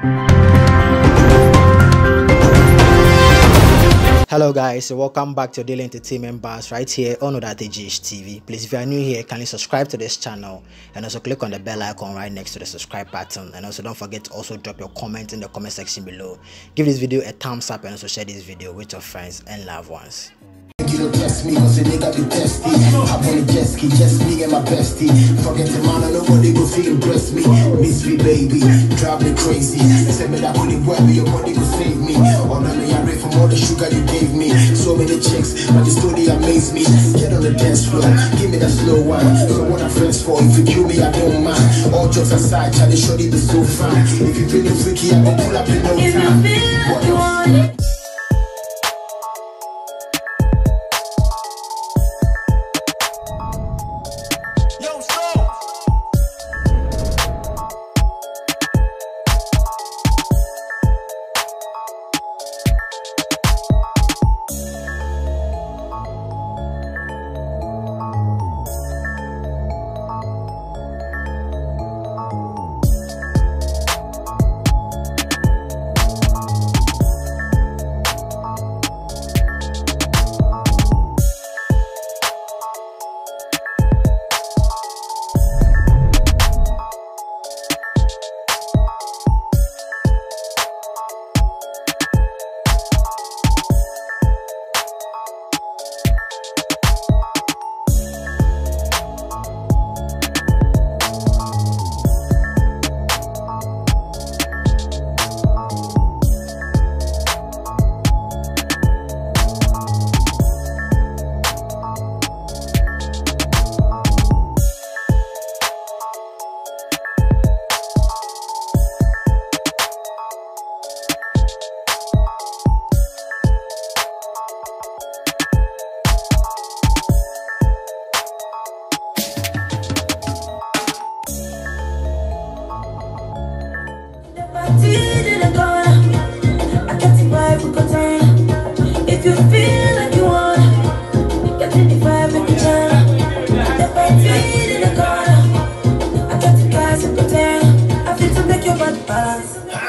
Hello guys, welcome back to Daily Entertainment Bars right here on Odatejish TV. Please, if you are new here, kindly subscribe to this channel and also click on the bell icon right next to the subscribe button. And also don't forget to also drop your comment in the comment section below. Give this video a thumbs up and also share this video with your friends and loved ones. You don't test me, cause the nigga be testy. Hop on the jet ski, just me and my bestie. Forget the man, nobody go feel impress me. Mzvee baby, drive me crazy. Say me that couldn't work me, your body could save me. Or me, I read from all the sugar you gave me. So many chicks, but the story amazed me. Get on the dance floor, give me that slow one. So what I'm friends for, if you kill me, I don't mind. All jokes aside, try to show you be so fine. If you feeling freaky, I go pull up in no time. What you want? If you feel like you want, get in the vibe with the channel. The party in the corner. I got the guys in the tail. I feel to make your body balance.